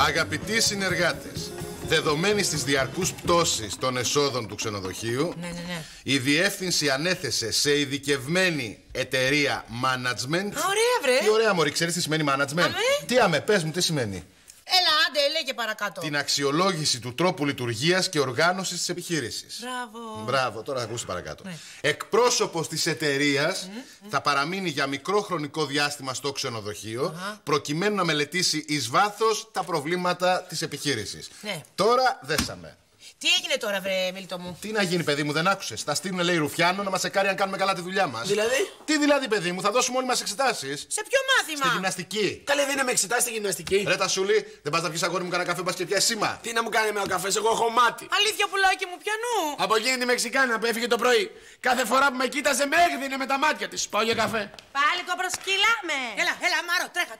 Αγαπητοί συνεργάτες, δεδομένης της διαρκούς πτώσης των εσόδων του ξενοδοχείου, η διεύθυνση ανέθεσε σε ειδικευμένη εταιρεία management. Ωραία, βρε! Τι ωραία, μωρή, ξέρεις τι σημαίνει management? Τι αμέ, πες μου, τι σημαίνει? Έλα, άντε, λέγε παρακάτω. Την αξιολόγηση του τρόπου λειτουργίας και οργάνωσης της επιχείρησης. Μπράβο. Μπράβο, τώρα θα ακούσει παρακάτω. Εκπρόσωπος της εταιρείας θα παραμείνει για μικρό χρονικό διάστημα στο ξενοδοχείο, προκειμένου να μελετήσει εις βάθος τα προβλήματα της επιχείρησης. Τώρα δέσαμε. Τι έγινε τώρα, βρε Μίλτο μου? Τι να γίνει, παιδί μου, δεν άκουσες? Θα στείλουν, λέει, ρουφιάνο να μας εκάρει αν κάνουμε καλά τη δουλειά μας. Δηλαδή? Τι δηλαδή, παιδί μου, θα δώσουμε όλοι μας εξετάσεις. Σε ποιο μάθημα? Στη γυμναστική. Καλέ, δεν με εξετάσει στη γυμναστική. Ρε Τασούλη, δεν πας να πιεις αγόρι μου κανένα καφέ, πας και πιάσεις σήμα. Τι να μου κάνει με ο καφές, εγώ έχω μάτι. Αλήθεια, πουλάκι μου, πιανού. Από εκείνη τη Μεξικάνα που έφυγε το πρωί. Κάθε φορά που με κοίταζε με έκδινε με τα μάτια της. Πάω για καφέ. Πάλι το προσκύλαμε. Έλα, Μάρο, τρέχα.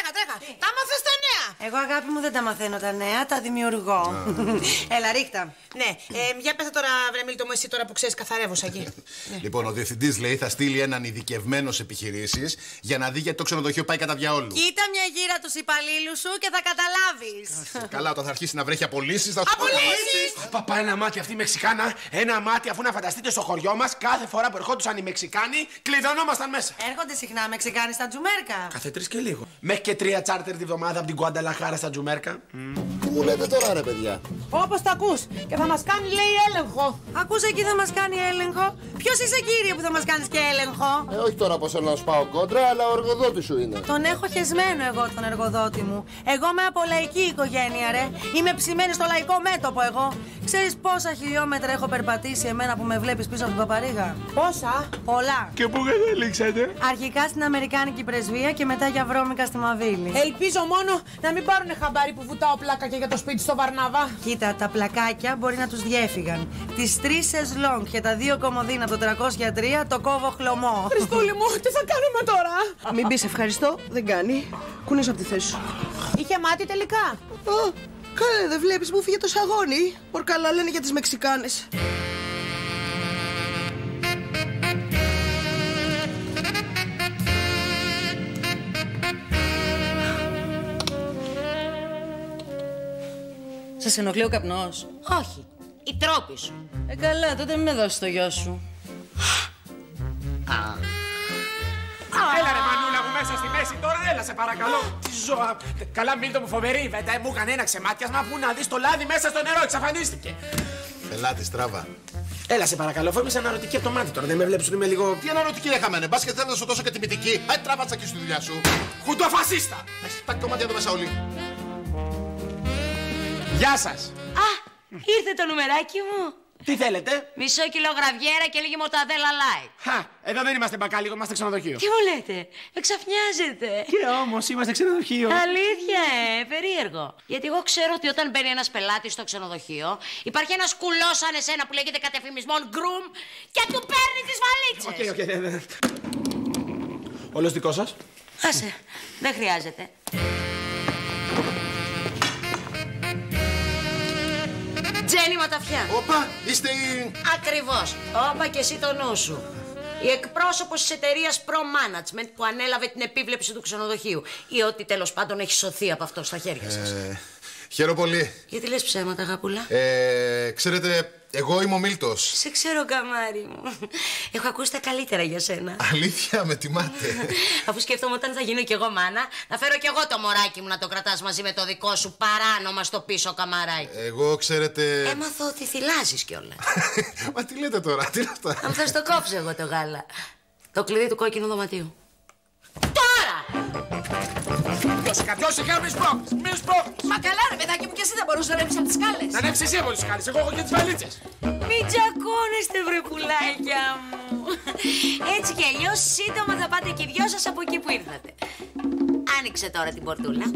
Τα μάθες τα νέα. Εγώ, αγάπη μου, δεν τα μαθαίνω τα νέα, τα δημιουργώ. Έλα, ρίχτα. Ναι, για πέσα τώρα, βρε Μίλτο μου, εσύ τώρα που ξέρεις καθαρεύωσα εκεί. Λοιπόν, ο διευθυντής, λέει, θα στείλει έναν ειδικευμένο σε επιχειρήσεις για να δει γιατί το ξενοδοχείο πάει κατά διαόλου. Κοίτα μια γύρα τους υπαλλήλους σου και θα καταλάβεις. Καλά, όταν θα αρχίσει να βρέχει απολύσεις, θα σου πω. Απολύσεις! Παπά, ένα μάτι αυτή η Μεξικάνα. Ένα μάτι, αφού να φανταστείτε στο χωριό μας, κάθε φορά που ερχόντουσαν οι Μεξικάνοι, κλειδωνόμασταν μέσα. Έρχονται συχνά Μεξικάνοι στα Τζουμέρκα. Κάθε 3 και λίγο. Μέχρι και 3 τσάρτερ τη βδομάδα από την Γκουανταλαχάρα στα Τζουμέρκα. Τι μου λέτε τώρα, ρε παιδιά? Όπως το ακούς. Και θα μας κάνει, λέει, έλεγχο. Ακούς, εκεί θα μας κάνει έλεγχο. Ποιος είσαι, κύριε, που θα μας κάνεις και έλεγχο? Όχι τώρα πως θέλω να σου πάω κόντρα, αλλά ο εργοδότης σου είναι. Τον έχω χεσμένο εγώ τον εργοδότη μου. Εγώ είμαι από λαϊκή οικογένεια, ρε. Είμαι ψημένη στο λαϊκό μέτωπο εγώ. Ξέρεις πόσα χιλιόμετρα έχω περπατήσει εμένα που με βλέπεις πίσω από την παπαρίγα? Πόσα? Πολλά. Και πού καταλήξατε? Αρχικά στην Αμερικάνικη πρεσβεία και μετά για βρώμικα στη Μαβίλη. Ελπίζω μόνο να μην πάρουνε χαμπάρι που βουτάω πλάκα και για το σπίτι στο Βαρνάβα. Κοίτα, τα πλακάκια μπορεί να τους διέφυγαν. Τις 3 σεζλόνγκ και τα 2 κομμωδίνα από το 303 το κόβω χλωμό. Χριστούλη μου, τι θα κάνουμε τώρα? Μην πεις ευχαριστώ, δεν κάνει. Κουνήσου από τη θέση σου. Είχε μάτι τελικά. Καλέ, δεν βλέπεις που φύγε το σαγόνι. Πορκαλά λένε για τις Μεξικάνες. Σας ενοχλεί ο καπνός? Όχι, η τρόπη σου. Καλά, τότε μην με δώσεις το γιο σου. Έλα ρε μανούλα μου μέσα στη μέση τώρα, έλα σε παρακαλώ. Τι ζώα. Καλά, Μίλτο μου, φοβερή βέβαια. Μου έκανε ένα ξεμάτιασμα που να δεις το λάδι μέσα στο νερό, εξαφανίστηκε. Ελάτε, στράβα. Έλα σε παρακαλώ, αφού είμαι σε αναρωτική από το μάτι τώρα. Δεν με βλέπεις ότι είμαι λίγο. Τι αναρωτική έχαμε, μπας και θέλω να σου δώσω και τιμητική. Άι, τράβατσα εκεί στη δουλειά σου. Χουντοφασίστα! Τα κομμάτια εδώ μέσα όλοι. Γεια σας! Α, ήρθε το νουμεράκι μου. Τι θέλετε? Μισό κιλό γραβιέρα και λίγη μορταδέλα light. Χα, εδώ δεν είμαστε μπακάλικο, είμαστε ξενοδοχείο. Τι μου λέτε, με ξαφνιάζετε. Και όμως είμαστε ξενοδοχείο. Αλήθεια, περίεργο. Γιατί εγώ ξέρω ότι όταν μπαίνει ένας πελάτης στο ξενοδοχείο, υπάρχει ένας κουλός σαν εσένα που λέγεται κατεφημισμόν groom και του παίρνει τις βαλίτσες. Οκ. Όλος δικό σας? Άσε, δεν χρειάζεται. Τζένι Ματαφιά. Όπα, είστε η... Ακριβώς. Όπα και εσύ το νου σου. Η εκπρόσωπος της εταιρείας Pro Management που ανέλαβε την επίβλεψη του ξενοδοχείου. Ή ότι τέλος πάντων έχει σωθεί από αυτό στα χέρια σας. Χαίρομαι πολύ. Γιατί λες ψέματα, αγάπουλα? Ξέρετε, εγώ είμαι ο Μίλτος. Σε ξέρω, καμάρι μου. Έχω ακούσει τα καλύτερα για σένα. Αλήθεια, με τιμάτε. Αφού σκέφτομαι όταν θα γίνω κι εγώ μάνα, να φέρω κι εγώ το μωράκι μου να το κρατάς μαζί με το δικό σου παράνομα στο πίσω καμαράκι. Εγώ, ξέρετε... Έμαθα ότι θυλάζεις κιόλας. Μα τι λέτε τώρα, τι είναι αυτά? Αν θα στο κόψω εγώ το γάλα. Το κλειδί του κόκκινου δωματίου. Τώρα! Σιγά, μη σπρώχνεις. Μα καλά, ρε παιδάκι μου, και εσύ θα μπορούσε να ανέβεις από τις σκάλες. Να ανέβεις εσύ από τις σκάλες, εγώ έχω και τις βαλίτσες. Μην τζακώνεστε, βρε πουλάκια μου. Έτσι κι αλλιώς σύντομα θα πάτε και οι δυο σας από εκεί που ήρθατε. Άνοιξε τώρα την πορτούλα.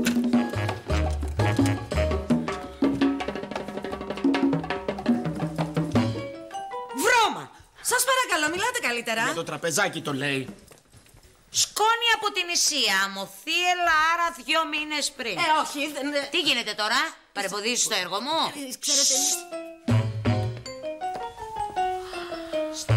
Βρώμα! Σας παρακαλώ, μιλάτε καλύτερα. Για το τραπεζάκι το λέει. Σκόνη από την Ισία, αμοθίελα, άρα 2 μήνες πριν. Όχι, δεν... Τι γίνεται τώρα, παρεμποδίζεις το έργο μου? Ξέρετε...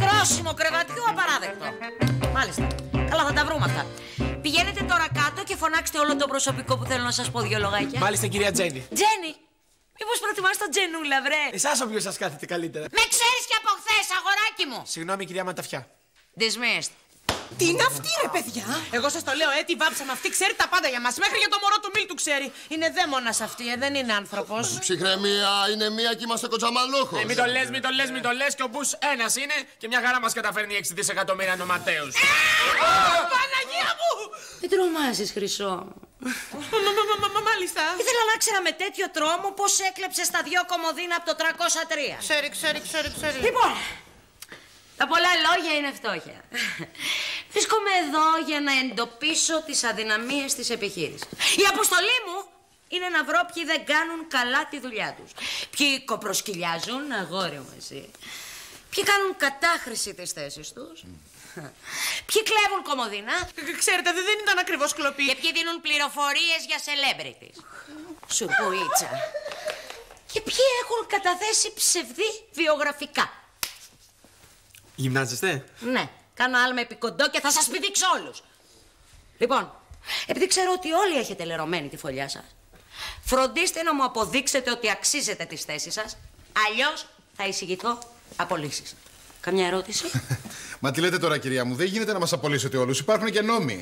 Στρώσιμο κρεβατιού απαράδεκτο. Μάλιστα, καλά θα τα βρούμε αυτά. Πηγαίνετε τώρα κάτω και φωνάζετε φωνάξετε όλο το προσωπικό που θέλω να σας πω 2 λογάκια. Μάλιστα, κυρία Τζέννη. Τζέννη, μήπως προτιμάς τον Τζενούλα, βρε. Εσάς ο οποίος σας κάθεται καλύτερα. Με ξέρεις και από χθες, αγοράκι μου. Συγγνώμη, κυρία Ματαφιά. Dismissed. Τι είναι αυτή, ρε παιδιά! Εγώ σας το λέω, τη βάψαμε αυτή, ξέρει τα πάντα για μας. Μέχρι για το μωρό του Μίλτου ξέρει. Είναι δαίμονας αυτή, δεν είναι άνθρωπος. Ψυχραιμία, είναι μία και είμαστε κοτσαμαλούχος. Μην το λες και ο Μπούς ένας είναι και μια χαρά μας καταφέρνει 6 δισεκατομμύρια νοματέους. Παναγία μου! Μην τρομάζεις, Χρυσό. Μάλιστα. Ήθελα να ξέρα με τέτοιο τρόμο πώς έκλεψες τα 2 κομμωδίνα από το 303. Ξέρει. Λοιπόν, τα πολλά λόγια είναι φτώχεια. Βρίσκομαι εδώ για να εντοπίσω τις αδυναμίες της επιχείρησης. Η αποστολή μου είναι να βρω ποιοι δεν κάνουν καλά τη δουλειά τους. Ποιοι κοπροσκυλιάζουν, αγόρι μου εσύ. Ποιοι κάνουν κατάχρηση της θέσης τους. Ποιοι κλέβουν κομμωδίνα. Ξέρετε, δεν ήταν ακριβώς κλοπή. Και ποιοι δίνουν πληροφορίες για celebrities. Σουρπουίτσα. Και ποιοι έχουν καταθέσει ψευδή βιογραφικά. Γυμνάζεστε? Ναι, κάνω άλμα επικοντό και θα σας πηδήξω όλους. Λοιπόν, επειδή ξέρω ότι όλοι έχετε λερωμένη τη φωλιά σας, φροντίστε να μου αποδείξετε ότι αξίζετε τις θέσεις σας, αλλιώς θα εισηγηθώ απολύσεις. Καμιά ερώτηση? Μα τι λέτε τώρα, κυρία μου, δεν γίνεται να μας απολύσετε όλους, υπάρχουν και νόμοι.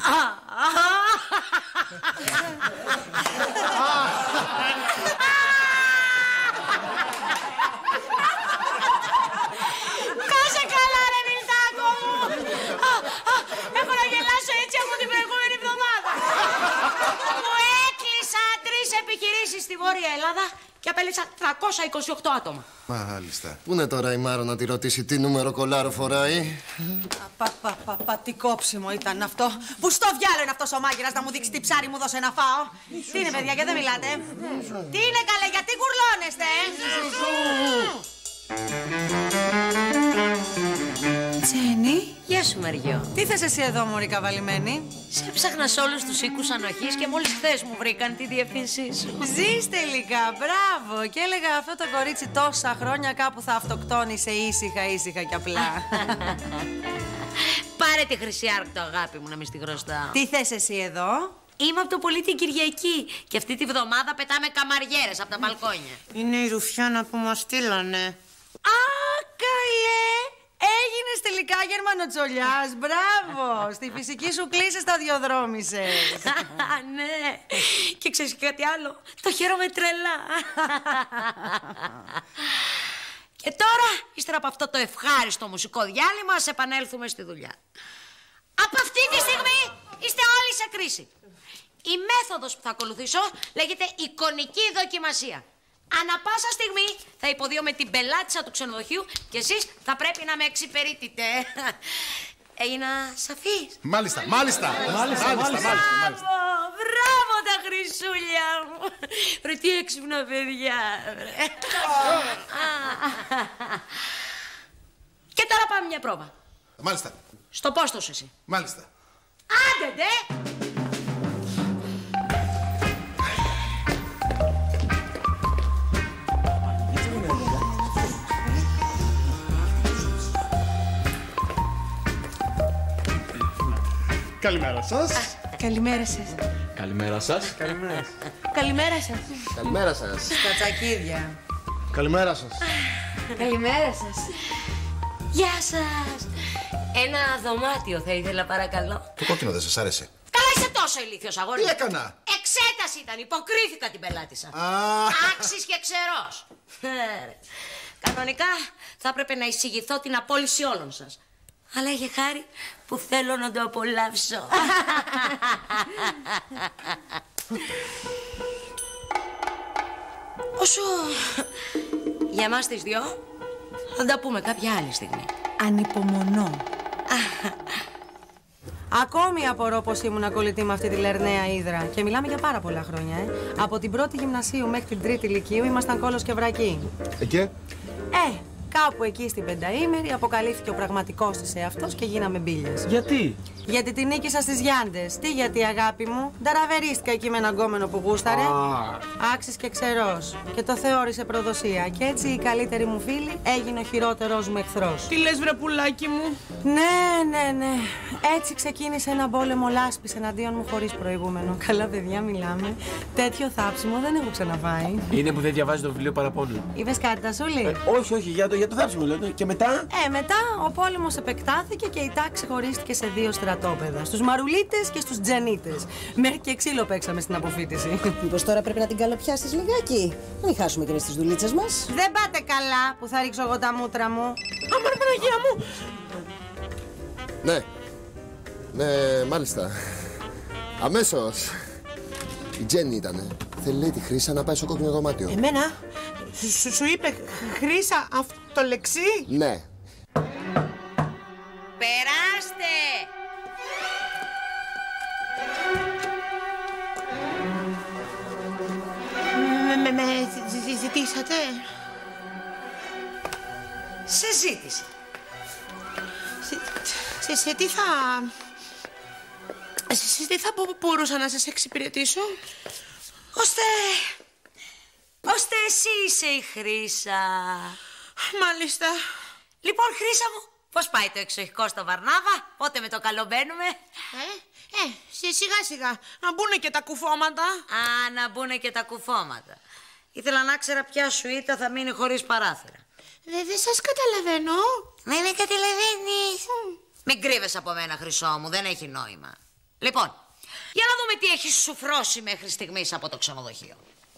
Κάσε καλά, ρε Μιλτάκο μου! Έχω να γελάσω έτσι από την προηγούμενη εβδομάδα. Μου έκλεισα 3 επιχειρήσεις στη Βόρεια Ελλάδα και απέλησα 328 άτομα. Μάλιστα. Πού είναι τώρα η Μάρο να τη ρωτήσει τι νούμερο κολάρο φοράει? Τι κόψιμο ήταν αυτό. Που στο διάλογο είναι αυτός ο μάγειρας να μου δείξει τι ψάρι μου δώσε να φάω. Τι είναι, παιδιά, και δεν μιλάτε? Τι είναι, καλέ, γιατί γουρλώνεστε? Τζέννη. Γεια σου, Μαριό. Τι θες εσύ εδώ, μωρή καβαλημένη? Σε έψαχνα σε όλους τους οίκους ανοχής και μόλις χθες μου βρήκαν τη διεύθυνσή σου. Ζεις τελικά, μπράβο. Και έλεγα αυτό το κορίτσι τόσα χρόνια κάπου θα αυτοκτόνησε ήσυχα και απλά. Πάρε τη Χρυσή Άρκτο, αγάπη μου, να μη στη χρωστάω. Τι θες εσύ εδώ? Είμαι από το Πολίτη Κυριακή και αυτή τη βδομάδα πετάμε καμαριέρες από τα μπαλκόνια. Είναι η Ρουφιάνα που μας στείλανε. Α, καλέ! Έγινες τελικά Γερμανοτσολιάς, μπράβο! Στη φυσική σου κλίση σταδιοδρόμησες. Ναι, και ξέρεις και κάτι άλλο, το χαίρομαι τρελά. Και τώρα, ύστερα από αυτό το ευχάριστο μουσικό διάλειμμα, ας επανέλθουμε στη δουλειά. Από αυτή τη στιγμή είστε όλοι σε κρίση. Η μέθοδος που θα ακολουθήσω λέγεται εικονική δοκιμασία. Ανά πάσα στιγμή θα υποδίω με την πελάτησα του ξενοδοχείου και εσείς θα πρέπει να με εξυπηρετείτε. Έγινα σαφής? Μάλιστα. Μπράβο τα χρυσούλια μου. Ρε τι έξυπνα παιδιά. Και τώρα πάμε μια πρόβα. Μάλιστα. Στο πόστο σου εσύ. Μάλιστα. Άντε ντε. Καλημέρα σας. Καλημέρα σας. Καλημέρα σας. Καλημέρα σας. Καλημέρα σας. Κατσακίδια. Καλημέρα σας. Καλημέρα σας. Γεια σας. Ένα δωμάτιο θα ήθελα παρακαλώ. Το κόκκινο δεν σας άρεσε? Καλά είσαι τόσο ηλίθιος αγόρι. Τι έκανα? Εξέταση ήταν, υποκρίθηκα την πελάτησα. Άξις και ξερός. Κανονικά θα έπρεπε να εισηγηθώ την απόλυση όλων σας. Αλλά είχε χάρη που θέλω να το απολαύσω. Όσο για εμάς τις δυο θα τα πούμε κάποια άλλη στιγμή. Ανυπομονώ. Ακόμη απορώ πως ήμουν κολλητή με αυτή τη λερναία ύδρα. Και μιλάμε για πάρα πολλά χρόνια, Από την πρώτη γυμνασίου μέχρι την τρίτη λυκείου ήμασταν κόλος και βρακή. Και? Κάπου εκεί στην πενταήμερη αποκαλύφθηκε ο πραγματικός της εαυτός και γίναμε μπίλιες. Γιατί? Γιατί την νίκησα στις Γιάντες. Τι γιατί, αγάπη μου? Νταραβερίστηκα εκεί με έναν γκόμενο που γούσταρε. Άξις και ξερός. Και το θεώρησε προδοσία. Και έτσι η καλύτερη μου φίλη έγινε ο χειρότερος μου εχθρός. Τι λες, βρε πουλάκι μου? Ναι. Έτσι ξεκίνησε ένα πόλεμο λάσπης εναντίον μου χωρίς προηγούμενο. Καλά, παιδιά, μιλάμε. Τέτοιο θάψιμο δεν έχω ξαναφάει. Είναι που δεν διαβάζει το βιβλίο παραπάνω. Είπες κάτι, Τασούλη? Όχι, για το θάψιμο λέω. Και μετά? Μετά ο πόλεμος επεκτάθηκε και η τάξη χωρίστηκε σε δύο στρατόπεδα. Στους μαρουλίτες και στους τζανίτες. Μέχρι και ξύλο παίξαμε στην αποφύτιση. Μήπως τώρα πρέπει να την καλοπιάσεις λιγάκι? Μην χάσουμε και στις δουλίτσες μας. Δεν πάτε καλά που θα ρίξω εγώ τα μούτρα μου. Αμάρ, Παναγία μου! Ναι, μάλιστα. Αμέσως. Η Τζέννη ήτανε. Θέλει, λέει, τη Χρύσα να πάει στο κόκκινο δωμάτιο. Εμένα? Σου είπε Χρύσα αυτό λεξί? Ναι. Περάστε! Με ζητήσατε? Σε ζήτησε. Σε τι θα... Σε τι θα μπορούσα να σας εξυπηρετήσω? Ώστε εσύ είσαι η Χρύσα. Μάλιστα. Λοιπόν, Χρύσα μου, πώς πάει το εξοχικό στο Βαρνάβα? Πότε με το καλό μπαίνουμε? Σιγά σιγά. Να μπουνε και τα κουφώματα. Να μπουνε και τα κουφώματα. Ήθελα να ξέρω ποια σουίτα θα μείνει χωρίς παράθυρα. Δεν σας καταλαβαίνω. Δεν με καταλαβαίνεις. Μην κρύβεσαι από μένα, Χρυσό μου, δεν έχει νόημα. Λοιπόν, για να δούμε τι έχεις σουφρώσει μέχρι στιγμής από το ξενοδοχείο.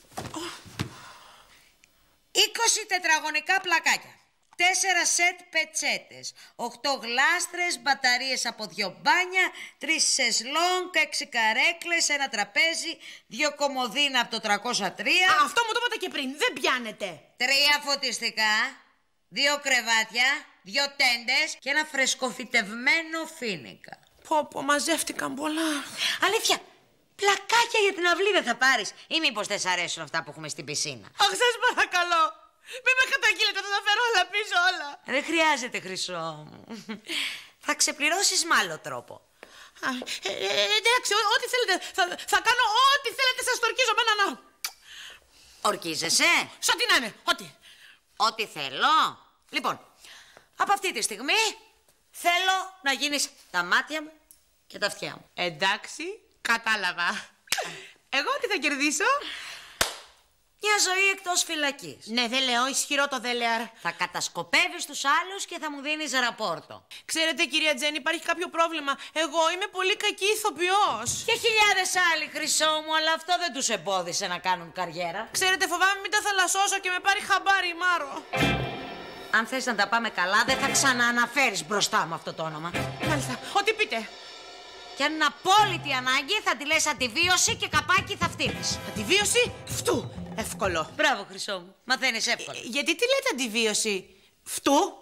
20 τετραγωνικά πλακάκια, 4 σετ πετσέτες, 8 γλάστρες, μπαταρίες από 2 μπάνια, 3 σεσλόνγκ, 6 καρέκλες, ένα τραπέζι, 2 κομοδίνα από το 303. Αυτό μου το είπατε και πριν, δεν πιάνετε. 3 φωτιστικά, 2 κρεβάτια, 2 τέντες και ένα φρεσκοφυτευμένο φοίνικα. Πω, μαζεύτηκαν πολλά. Αλήθεια, πλακάκια για την αυλή δεν θα πάρεις? Ή μήπως δεν σ' αρέσουν αυτά που έχουμε στην πισίνα? Αχ, σας παρακαλώ. Μην με καταγγείλετε, θα τα φέρω όλα πίσω όλα. Δεν χρειάζεται, Χρυσό μου. Θα ξεπληρώσεις με άλλο τρόπο. Εντάξει, ό,τι θέλετε. Θα κάνω ό,τι θέλετε, σας το ορκίζω με έναν. Ορκίζεσαι? Σαν τι να είναι, Ό,τι θέλω. Λοιπόν, από αυτή τη στιγμή θέλω να γίνεις τα μάτια μου και τα αυτιά μου. Εντάξει, κατάλαβα. Εγώ τι θα κερδίσω? Μια ζωή εκτός φυλακής. Ναι, δεν λέω, ισχυρό το δέλεαρ. Θα κατασκοπεύεις τους άλλους και θα μου δίνεις ραπόρτο. Ξέρετε, κυρία Τζέννη, υπάρχει κάποιο πρόβλημα. Εγώ είμαι πολύ κακή ηθοποιός. Και χιλιάδες άλλοι, Χρυσό μου, αλλά αυτό δεν τους εμπόδισε να κάνουν καριέρα. Ξέρετε, φοβάμαι μην τα θαλασσώσω και με πάρει χαμπάρι η Μάρο. Αν θες να τα πάμε καλά, δεν θα ξανααναφέρεις μπροστά μου αυτό το όνομα. Μάλιστα, ό,τι πείτε. Και αν είναι απόλυτη ανάγκη, θα τη λες αντιβίωση και καπάκι θα φτύνεις. Αντιβίωση φτού. Εύκολο. Μπράβο, Χρυσό μου. Μαθαίνεις εύκολα. Γιατί τι λέτε αντιβίωση φτού?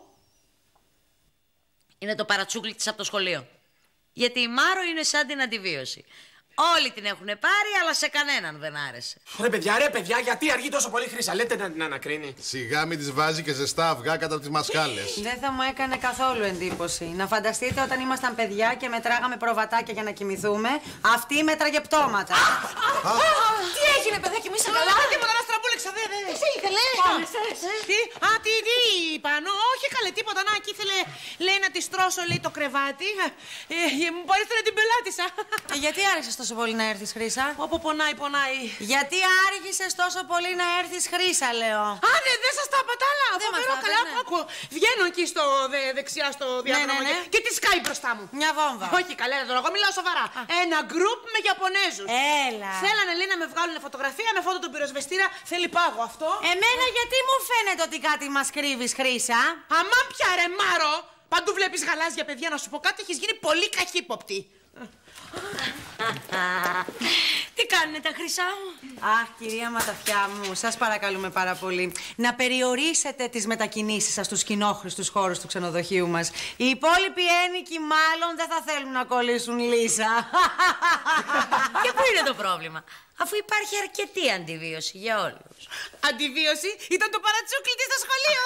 Είναι το παρατσούκλι της από το σχολείο. Γιατί η Μάρο είναι σαν την αντιβίωση. Όλοι την έχουν πάρει, αλλά σε κανέναν δεν άρεσε. Ρε παιδιά, γιατί αργεί τόσο πολύ Χρύσα? Λέτε να ανακρίνει. Σιγά μην της βάζει και ζεστά αυγά κατά τις μασχάλες. Δεν θα μου έκανε καθόλου εντύπωση. Να φανταστείτε όταν ήμασταν παιδιά και μετράγαμε προβατάκια για να κοιμηθούμε, αυτή μέτραγε πτώματα. Τι έγινε, παιδάκι, μη σε καλά? Τίποτα, να στραμπούλεξα, δε. Τι ήθελε? Τι είπαν? Όχι, καλέ, τίποτα. Να, εκεί ήθελε, λέει, να τη στρώσω, λέει, το κρεβάτι. Μου παρέστρε την πελάτησα. Γιατί άρχισες τόσο πολύ να έρθεις, Χρύσα? Όπου πονάει. Γιατί άργησες τόσο πολύ να έρθεις, Χρύσα, λέω? Ναι, δεν σας τα πατάλα. Φοβερό, καλά. Βγαίνω εκεί στο δεξιά στο διάδρομο και τη σκάει μπροστά μου. Μια βόμβα. Όχι, καλά, εγώ μιλάω σοβαρά. Ένα γκρουπ με Ιαπωνέζους. Έλα. Θέλανε, λέει, να με βγάλουν φωτογραφία με φώτο τον πυροσβεστήρα. Θέλει πάγο αυτό. Εμένα γιατί μου φαίνεται ότι κάτι μας κρύβεις, Χρύσα? Αμάν πια, ρε Μάρο. Παντού βλέπεις γαλάζια παιδιά, να σου πω κάτι, έχεις γίνει πολύ καχύποπτη. Τι κάνουνε τα χρυσά μου? Αχ, κυρία Ματαφιά μου, σας παρακαλούμε πάρα πολύ να περιορίσετε τις μετακινήσεις σας στους κοινόχρηστους χώρους του ξενοδοχείου μας. Οι υπόλοιποι ένοικοι μάλλον δεν θα θέλουν να κολλήσουν λύσα. Και πού είναι το πρόβλημα, αφού υπάρχει αρκετή αντιβίωση για όλους. Αντιβίωση ήταν το παρατσούκλι της στο σχολείο.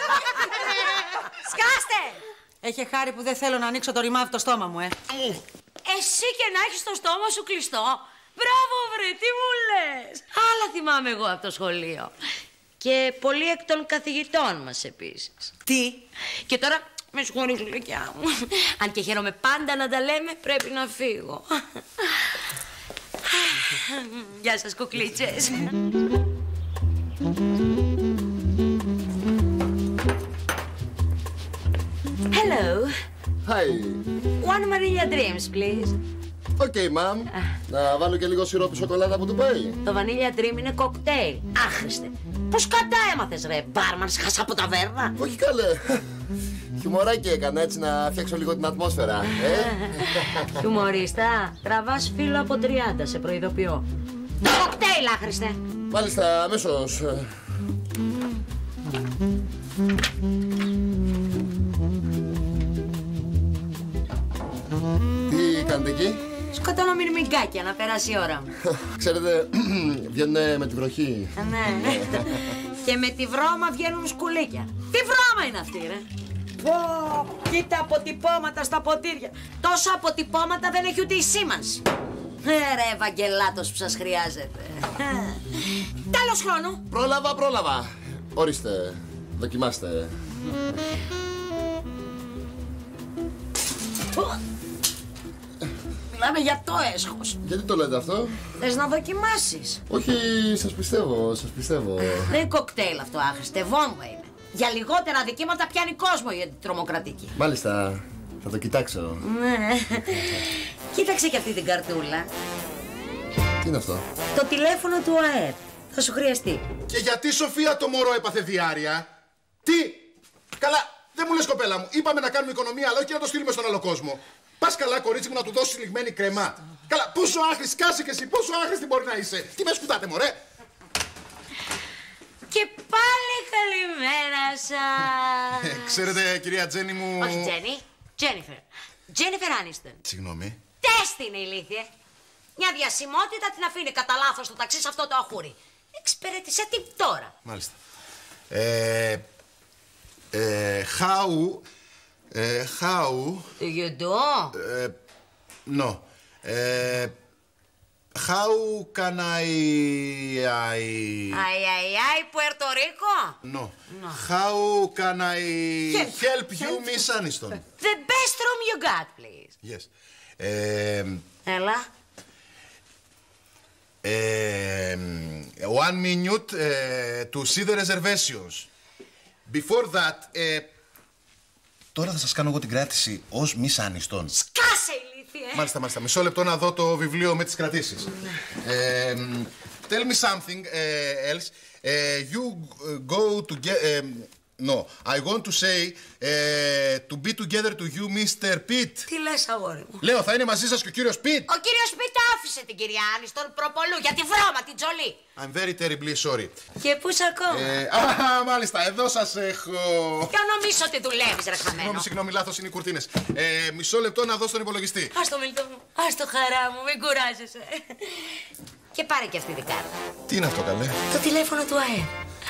Σκάστε! Έχε χάρη που δεν θέλω να ανοίξω το ρημάδι το στόμα μου, Εσύ και να έχεις το στόμα σου κλειστό. Μπράβο βρε, τι μου λες. Άλλα θυμάμαι εγώ από το σχολείο. Και πολλοί εκ των καθηγητών μας επίσης. Τι? Και τώρα, με συγχωρείς Λουκιά μου, αν και χαίρομαι πάντα να τα λέμε, πρέπει να φύγω. Γεια σας κουκλίτσες. Hello. Hi. One Marilla Dreams, please. Okay, ma'am. Να βάλω και λίγο σιρόπι σοκολάτα από Ντουμπάι. Το Vanilla Dream είναι κοκτέιλ. Άχρηστε. Πώς κατά έμαθες ρε, μπάρμαν, σχάσα από ταβέρνα. Όχι καλέ. Χιουμοράκι έκανα έτσι να φτιάξω λίγο την ατμόσφαιρα. Χιουμορίστα, τραβάς φύλλο από 30, σε προειδοποιώ. Κοκτέιλ, άχρηστε. Μάλιστα, αμέσως. Τι κάνετε εκεί? Σκοτώνω μυρμηγκάκια να περάσει η ώρα μου. Ξέρετε, βγαίνουνε με τη βροχή. Ναι. Και με τη βρώμα βγαίνουν σκουλίκια. Τι βρώμα είναι αυτή, ρε? Πω, κοίτα αποτυπώματα στα ποτήρια. Τόσα αποτυπώματα δεν έχει ούτε η σήμανση. Ρε Ευαγγελάτος που σας χρειάζεται. Τέλος χρόνου. Πρόλαβα. Ορίστε, δοκιμάστε. Μιλάμε για το έσχος. Γιατί το λέτε αυτό? Θες να δοκιμάσεις? Όχι, σας πιστεύω. Δεν είναι κοκτέιλ αυτό, άχρηστε, βόμβα είναι. Για λιγότερα δικήματα πιάνει κόσμο η αντιτρομοκρατική. Μάλιστα, θα το κοιτάξω. Ναι. Κοίταξε και αυτή την καρτούλα. Τι είναι αυτό? Το τηλέφωνο του ΑΕΠ. Θα σου χρειαστεί. Και γιατί Σοφία το μωρό έπαθε διάρρεια? Τι? Καλά, δεν μου λες κοπέλα μου. Είπαμε να κάνουμε οικονομία, αλλά όχι να το στείλουμε στον άλλο κόσμο. Πας καλά, κορίτσι μου, να του δώσεις λιγμένη κρεμά. Καλά, πόσο άχρηστη, κάσε και εσύ, πόσο άχρηστη μπορεί να είσαι. Τι με σπουδάτε, μωρέ. Και πάλι καλημέρα σας. Ξέρετε, κυρία Τζένι μου. Όχι Τζένι, Τζένιφερ. Τζένιφερ Άνιστον. Συγγνώμη. Τέστη είναι ηλίθιε. Μια διασημότητα την αφήνει κατά λάθος στο ταξί σε αυτό το αχούρι. Εξυπηρέτησε τι τώρα? Μάλιστα. How Do you do? No. How can I... Ai, Puerto Rico? No. How can I help you, Miss Aniston? The best room you got, please. Yes. Έλα. 1 minute to see the reservations. Before that, τώρα θα σας κάνω εγώ την κράτηση ως Miss Aniston. Σκάσε ηλίθιε. Μάλιστα. Μισό λεπτό να δω το βιβλίο με τις κρατήσεις. Tell me something else. You go to get... No, I want to say to be together to you, Mr. Pitt. Τι λες, αγόρι μου? Λέω, θα είναι μαζί σας και ο κύριος Pitt. Ο κύριος Pitt άφησε την κυρία Άνιστον προπολού για τη βρώμα, την τζολή. I'm very terribly sorry. Και πού είσαι ακόμα? Μάλιστα, εδώ σας έχω. Ποιο νομίζω ότι δουλεύεις, ρε χαμένο? Συγγνώμη, λάθος είναι οι κουρτίνες. Μισό λεπτό να δω στον υπολογιστή. Ας το Μίλτο μου, ας το χαρά μου, μην κουράζεσαι. Και πάρε και αυτή την κάρτα. Τι είναι αυτό, καλέ? Το τηλέφωνο του ΑΕΠ.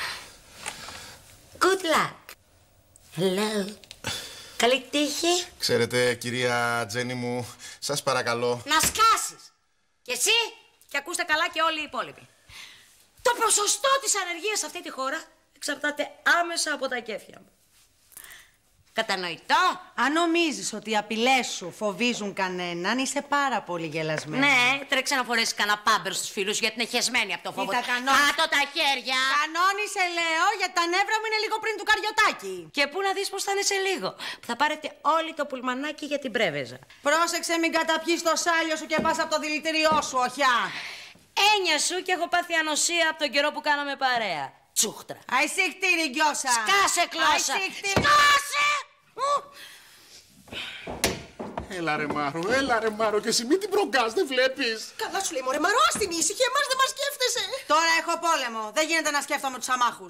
Good luck. Hello. Καλή τύχη. Ξέρετε, κυρία Τζένι μου, σας παρακαλώ. Να σκάσεις. Και εσύ, και ακούστε καλά και όλοι οι υπόλοιποι. Το ποσοστό της ανεργίας σε αυτή τη χώρα εξαρτάται άμεσα από τα κέφια μου. Κατανοητό? Αν νομίζεις ότι οι απειλές σου φοβίζουν κανέναν, είσαι πάρα πολύ γελασμένη. Ναι, τρέξε να φορέσεις κανένα πάμπερ στους φίλους γιατί είναι χεσμένοι από το φόβο. Κάτω τα χέρια! Κανόνισε, λέω, γιατί τα νεύρα μου είναι λίγο πριν του Καριωτάκη. Και πού να δεις πως θα είναι σε λίγο. Θα πάρετε όλοι το πουλμανάκι για την πρέβεζα. Πρόσεξε, μην καταπιείς το σάλιο σου και πας από το δηλητηριό σου, οχιά. Έννοια σου και έχω πάθει ανοσία από τον καιρό που κάναμε παρέα. Τσούχτρα. Αϊσίχτηρη γκιόσα. Σκάσε, κλώσσα. Σκάσε! Έλα ρε Μάρο, και εσύ μην την προγκάς, δεν βλέπεις. Καλά σου λέει, μωρέ Μαρό, ας την ήσυχη, εμάς δεν μας σκέφτεσαι. Τώρα έχω πόλεμο. Δεν γίνεται να σκέφτομαι τους αμάχους.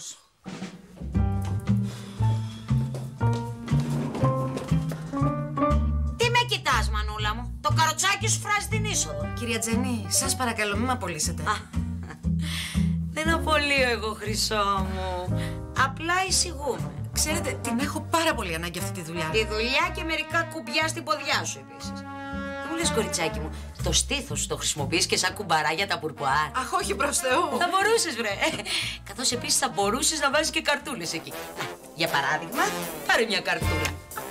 Τι με κοιτάς, μανούλα μου? Το καροτσάκι σου φράζει την είσοδο. Κυρία Τζέννη, σας παρακαλώ, μην με απολύσετε. Δεν απολύω εγώ, χρυσό μου. Απλά εισηγούμε. Ξέρετε, την έχω πάρα πολύ ανάγκη αυτή τη δουλειά. Τη δουλειά και μερικά κουμπιά στην ποδιά σου επίσης. Δεν μου λες, κοριτσάκι μου, το στήθος σου το χρησιμοποιείς και σαν κουμπαρά για τα πουρπουάρ? Αχ, όχι προς Θεού. Θα μπορούσες, βρε. Καθώς επίσης θα μπορούσες να βάζεις και καρτούλες εκεί. Για παράδειγμα, πάρε μια καρτούλα.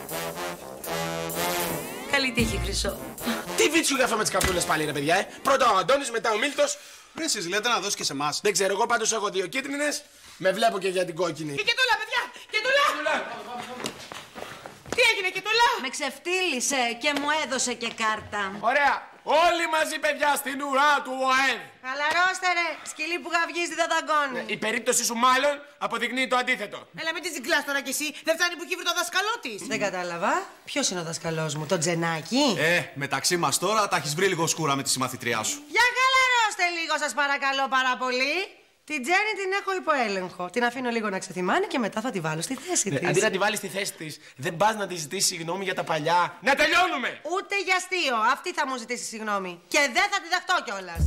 Καλή τύχη, χρυσό. Τι βίτσου για αυτό με τις καρτούλες πάλι, ρε παιδιά, Πρώτα ο Αντώνης, μετά ο Μίλτος. Ρε, εσείς λέτε να δώσει και σε εμάς. Δεν ξέρω, εγώ πάντως έχω 2 κίτρινες. Με βλέπω και για την κόκκινη. Και Κετούλα, παιδιά! Κετούλα! Τι έγινε, Κετούλα? Με ξεφτύλισε και μου έδωσε και κάρτα. Ωραία. Όλοι μαζί, παιδιά, στην ουρά του ΟΑΕΔ. Χαλαρώστε ρε, σκυλί που γαυγίζει δεν δαγκώνει. Η περίπτωση σου μάλλον αποδεικνύει το αντίθετο. Έλα, μην τη ζυγκλάς τώρα κι εσύ. Δεν φτάνει που έχει βρει το δασκαλό της. Δεν κατάλαβα. Ποιος είναι ο δασκαλός μου, το Τζενάκι? Μεταξύ μας τώρα τα έχεις βρει λίγο σκούρα με τη συμμαθητριά σου. Για χαλαρώστε λίγο σας παρακαλώ πάρα πολύ. Την Τζέννη την έχω υπό έλεγχο. Την αφήνω λίγο να ξεθυμάνει και μετά θα τη βάλω στη θέση της. Αντί να τη βάλεις στη θέση της, δεν πας να τη ζητήσεις συγγνώμη για τα παλιά. Να τελειώνουμε! Ούτε για αστείο. Αυτή θα μου ζητήσει συγγνώμη. Και δεν θα τη δεχτώ κιόλας.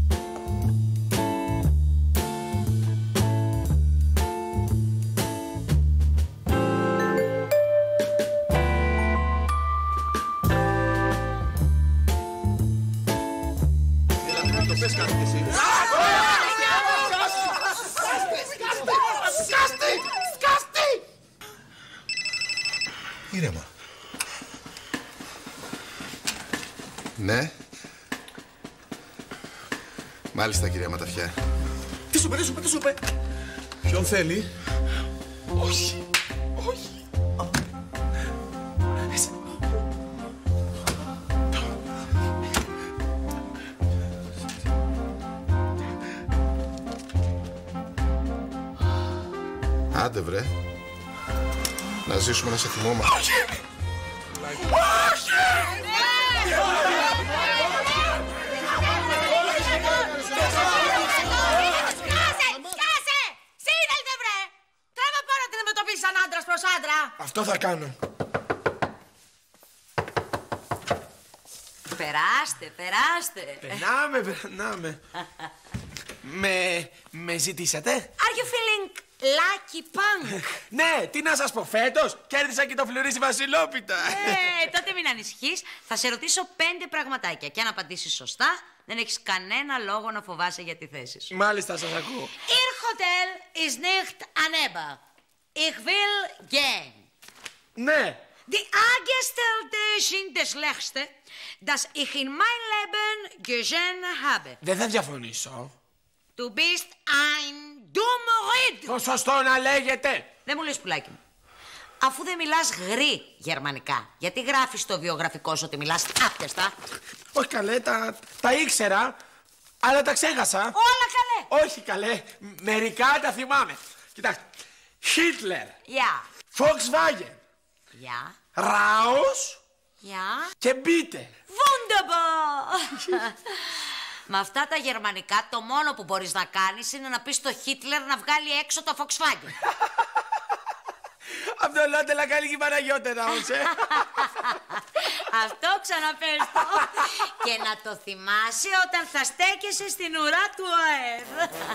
Έλα, το πες κάτι κι εσύ. Ήρεμα. Ναι. Μάλιστα, κυρία Ματαφιά. Τι σου είπε, τι σου είπε. Ποιον θέλει? Όχι. Άντε βρε. Να ζήσουμε να σε θυμόμαστε. Όχι! Σκάσε! Σύνδελτε, βρε! Τράβα πάνω να την αντιμετωπίσεις σαν άντρας προς άντρα. Αυτό θα κάνω. Περάστε. Περνάμε. Με ζητήσατε? Are you feeling lucky punk? Ναι, τι να σας πω, φέτος κέρδισα και το φλουρίσι βασιλόπιτα. Τότε μην ανησυχείς. Θα σε ρωτήσω 5 πραγματάκια και αν απαντήσεις σωστά, δεν έχεις κανένα λόγο να φοβάσαι για τη θέση σου. Μάλιστα, σας ακούω. Ihr Hotel ist nicht aneba. Ich will gehen. Ναι. Die Angestellte sind das Schlechteste, das ich in mein Leben gesehen habe. Δεν θα διαφωνήσω. Du bist ein dummer Ried. Το σωστό να λέγεται. Δεν μου λες, πουλάκι μου. Αφού δεν μιλάς γρή γερμανικά, γιατί γράφεις στο βιογραφικό σου ότι μιλάς άπτεστα? Όχι καλέ, τα ήξερα, αλλά τα ξέχασα. Όλα καλέ. Όχι καλέ, μερικά τα θυμάμαι. Κοιτάξτε, Χίτλερ, Volkswagen, Ράους και Μπίτε. Wunderbar. Με αυτά τα γερμανικά το μόνο που μπορείς να κάνεις είναι να πεις στο Χίτλερ να βγάλει έξω το Volkswagen. Αυτό λάτε να κάνει και η Παναγιώτα Ράους, Αυτό ξαναπες το. Και να το θυμάσαι όταν θα στέκεσαι στην ουρά του ΟΑΕΔ.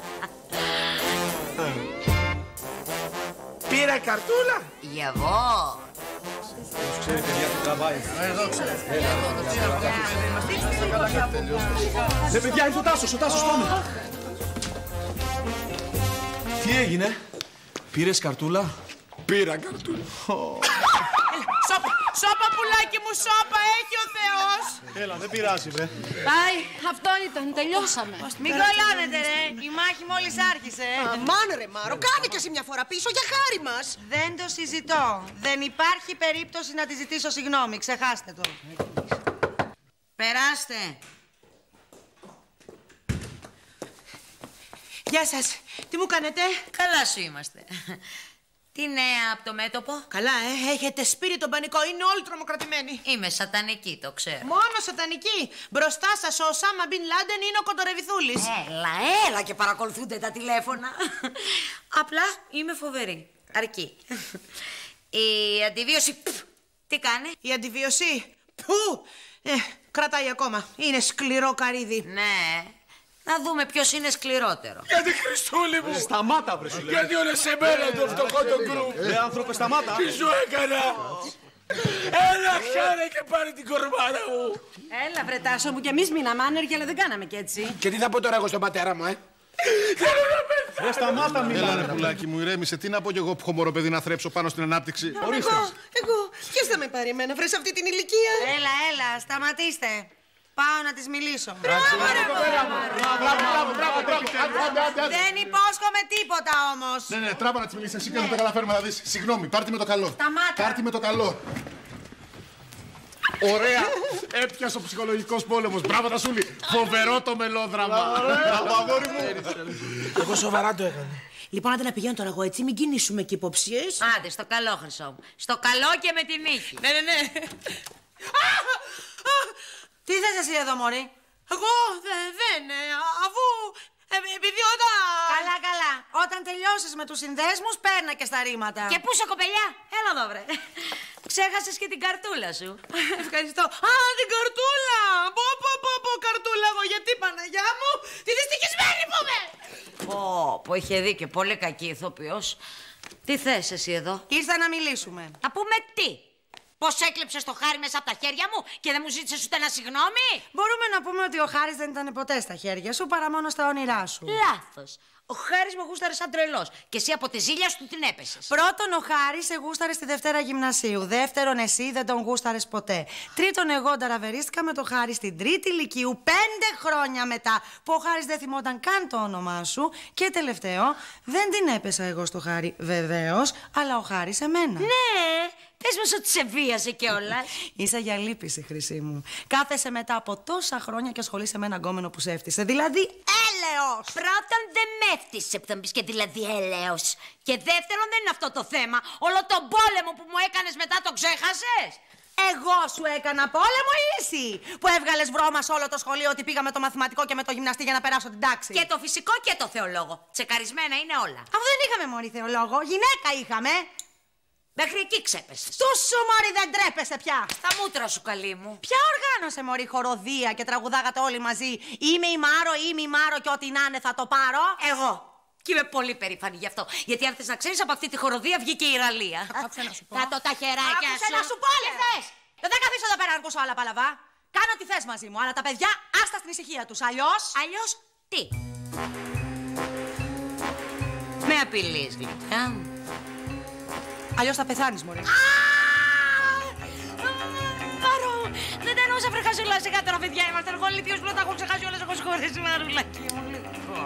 Πήρα καρτούλα. Jawohl. Ξέρει, παιδιά, τι τραβάει. Εδώ ξέρει. Ναι, παιδιά, είναι ο Τάσος πάμε. Τι έγινε? Πήρες καρτούλα? Πήρα καρτούλα. Σώπα, πουλάκι μου, σώπα, έχει ο Θεός. Έλα, δεν πειράζει, βρε. Πάει, αυτό ήταν, τελειώσαμε. Μην κολλάνετε ρε, η μάχη μόλις άρχισε. Αμάν ρε Μάρο, κάνε κι εσύ μια φορά πίσω για χάρη μας. Δεν το συζητώ. Δεν υπάρχει περίπτωση να τη ζητήσω συγγνώμη, ξεχάστε το. Περάστε. Γεια σας. Τι μου κάνετε? Καλά σου είμαστε. Τι νέα από το μέτωπο? Καλά, έχετε σπείρει τον πανικό. Είναι όλοι τρομοκρατημένοι. Είμαι σατανική, το ξέρω. Μόνο σατανική. Μπροστά σας ο Οσάμα Μπιν Λάντεν είναι ο Κοντορεβιθούλης. Έλα και παρακολουθούνται τα τηλέφωνα. Απλά είμαι φοβερή. Αρκεί. Η αντιβίωση. Τι κάνει? Η αντιβίωση. Πού! Κρατάει ακόμα. Είναι σκληρό καρύδι. Ναι. Να δούμε ποιος είναι σκληρότερο. Γιατί Χριστούλη μου! Σταμάτα, βρε σου λέω. Γιατί όλα σε μένα το φτωχό το γκρουπ! Άνθρωπε, σταμάτα! Τι σου έκανα! Έλα, χάρε και πάρε την κορμάνα μου! Έλα, βρε Τάσο μου, κι εμείς μείναμε άνεργοι, αλλά δεν κάναμε κι έτσι. Και τι θα πω τώρα εγώ στον πατέρα μου, Ρε σταμάτα, Έλα ρε πουλάκι μου, ηρέμησε. Τι να πω κι εγώ που έχω μωρό παιδί να θρέψω πάνω στην ανάπτυξη. Εγώ, ποιος θα με πάρει εμένα, βρε σε αυτή την ηλικία. Έλα, σταματήστε. Πάω να της μιλήσω. Δεν υπόσχομαι τίποτα όμως. Ναι, τράβα να της μιλήσεις εσύ και δεν τα καταφέρουμε να δεις. Συγγνώμη, πάρτι με το καλό. Σταμάτα. Πάρτι με το καλό. Ωραία! Έπιασε ο ψυχολογικός πόλεμος. Μπράβο, Τασούλη! Φοβερό το μελόδραμα! Μπράβο, αγόρι μου! Εγώ σοβαρά το έκανα. Λοιπόν, άντε να πηγαίνω τώρα εγώ έτσι, μην κινήσουμε και υποψίες. Άντε, στο καλό, Χρυσό μου. Στο καλό και με τη νίκη. Ναι. Τι θες εσύ εδώ, μωρή? Εγώ δεν, αφού επειδή όταν... Καλά. Όταν τελειώσεις με τους συνδέσμους, παίρνα και στα ρήματα. Και πού σε κοπελιά? Έλα εδώ, βρε. Ξέχασες και την καρτούλα σου. Ευχαριστώ. Α, την καρτούλα! Πω, καρτούλα εγώ, γιατί Παναγιά μου, τη δυστυχισμένη που είμαι! Πω, είχε δίκιο, πολύ κακή ηθοποιός. Τι θες εσύ εδώ? Ήρθα να μιλήσουμε. Να πούμε τι? Πως έκλεψες το Χάρη μέσα από τα χέρια μου και δεν μου ζήτησες ούτε ένα συγγνώμη? Μπορούμε να πούμε ότι ο Χάρης δεν ήταν ποτέ στα χέρια σου παρά μόνο στα όνειρά σου. Λάθος. Ο Χάρης με γούσταρε σαν τρελός και εσύ από τη ζήλια σου την έπεσες. Πρώτον, ο Χάρης σε γούσταρε στη Δευτέρα Γυμνασίου. Δεύτερον, εσύ δεν τον γούσταρες ποτέ. Τρίτον, εγώ νταραβερίστηκα με τον Χάρη στην Τρίτη Λυκείου 5 χρόνια μετά που ο Χάρης δεν θυμόταν καν το όνομά σου. Και τελευταίο, δεν την έπεσα εγώ στο Χάρη, βεβαίως, αλλά ο Χάρης εμένα. Ναι, πες μας ότι σε βίασε κιόλας. Είσαι για λύπηση, χρυσή μου. Κάθεσαι μετά από τόσα χρόνια και ασχολείσαι με έναν γκόμενο που σε έφτιασε. Δηλαδή, έλεος! Πρώτον, δεν με έφτιασε που θα μου πεις και δηλαδή έλεος. Και δεύτερον, δεν είναι αυτό το θέμα. Όλο τον πόλεμο που μου έκανες μετά το ξέχασες? Εγώ σου έκανα πόλεμο ή εσύ που έβγαλες βρώμα σε όλο το σχολείο ότι πήγα με το μαθηματικό και με το γυμναστή για να περάσω την τάξη? Και το φυσικό και το θεολόγο. Τσεκαρισμένα είναι όλα. Αφού δεν είχαμε μωρή θεολόγο, γυναίκα είχαμε. Μέχρι εκεί ξέπεσες. Σου μωρή δεν τρέπεσαι πια. Στα μούτρα σου, καλή μου. Ποια οργάνωσε μωρή χοροδία και τραγουδάγατε όλοι μαζί? Είμαι η Μάρο, είμαι η Μάρο και ό,τι να είναι θα το πάρω? Εγώ. Και είμαι πολύ περήφανη γι' αυτό. Γιατί αν θες να ξέρεις, από αυτή τη χοροδία βγήκε η ραλία. Άκουσε να σου πω. Κάτω τα χεράκια Άκουσε σου. να σου πω, θες. Δεν θα καθίσω εδώ πέρα να ακούσω άλλα παλαβά. Κάνω τι θες μαζί μου, αλλά τα παιδιά άστα στην ησυχία τους. Αλλιώς τι? Με απειλείς, γλυκιά. Αλλιώς θα πεθάνεις, μωρέ. Μάρο, δεν τα εννοούσα βρε χασούλα, σιγά τώρα παιδιά, είμαστε εργολήθιος, πρώτα έχω ξεχάσει όλες, έχω συγχωρέσει μαρουλάκι μου λίγο.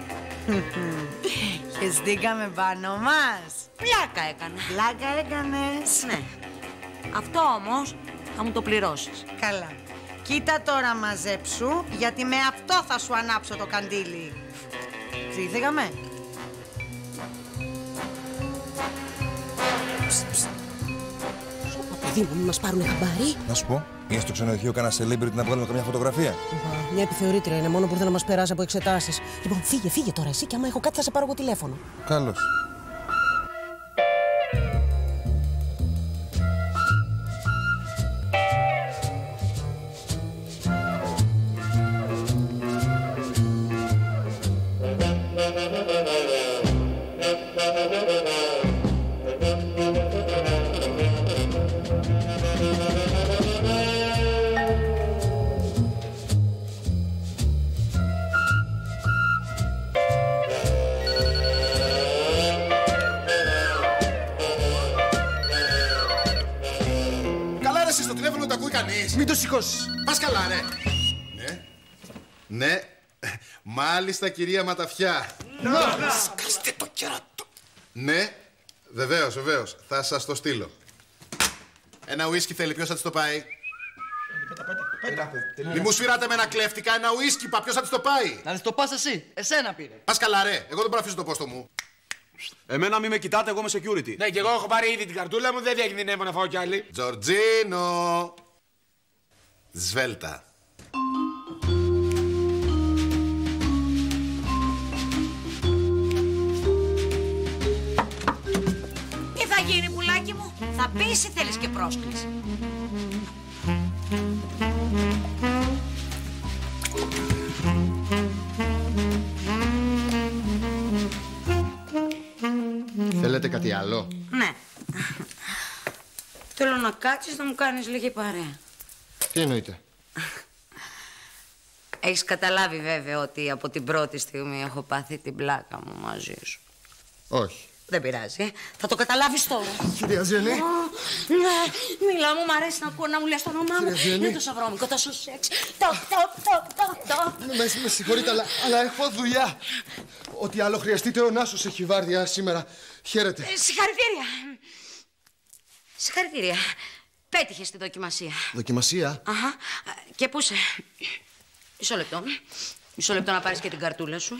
Χεστήκαμε πάνω μας. Πλάκα έκανα. Πλάκα έκανες. Ναι. Αυτό όμως θα μου το πληρώσεις. Καλά. Κοίτα τώρα μαζέψου, γιατί με αυτό θα σου ανάψω το καντήλι. Ζήθηκαμε. Παιδί μου, μην μας πάρουνε χαμπάρι. Να σου πω, είναι στο ξενοδοχείο κανένα celebrity να βγάλουμε καμιά φωτογραφία? Μια επιθεωρήτρια είναι, μόνο που ήρθε να μας περάσει από εξετάσεις. Λοιπόν, φύγε τώρα εσύ και άμα έχω κάτι θα σε πάρω εγώ τηλέφωνο. Καλώς. Στο τηλέφωνο το ακούει κανείς? Μην το σηκώσεις. Πας καλά, ρε. Ναι. Μάλιστα, κυρία Ματαφιά. Σκάστε το κέρατο. Ναι, βεβαίως. Θα σας το στείλω. Ένα ουίσκι θέλει, ποιος θα της το πάει? Μη μου σφυράτε με ένα κλέφτικα, ένα ουίσκι, ποιος θα της το πάει? Να της το πας εσύ, εσένα πήρε. Πας καλά, ρε. Εγώ δεν μπορώ να αφήσω το πόστο μου. Εμένα μη με κοιτάτε, εγώ είμαι security. Ναι, και εγώ έχω πάρει ήδη την καρτούλα μου, δεν διακινδυνεύω να φάω κι άλλη. Τζορτζίνο! Σβέλτα. Τι θα γίνει, πουλάκι μου? Θα πεις ή θέλεις και πρόσκληση? Θέλετε κάτι άλλο? Ναι. Θέλω να κάτσεις να μου κάνεις λίγη παρέα. Τι εννοείτε? Έχεις καταλάβει βέβαια ότι από την πρώτη στιγμή έχω πάθει την πλάκα μου μαζί σου. Όχι. Δεν πειράζει. Θα το καταλάβεις τώρα. Κυρία Ζένη. Ναι, μιλά μου, μ' αρέσει να ακούω να μου λες το όνομά μου. Είναι τόσο βρώμικο, τόσο σεξ. Με συγχωρείτε, αλλά έχω δουλειά. Ό,τι άλλο χρειαστείτε, ο Νάσος έχει βάρδια σήμερα. Χαίρετε. Συγχαρητήρια. Συγχαρητήρια. Πέτυχες τη δοκιμασία. Δοκιμασία? Αχα. Και πού είσαι? Μισό λεπτό. Μισό λεπτό να πάρεις και την καρτούλα σου.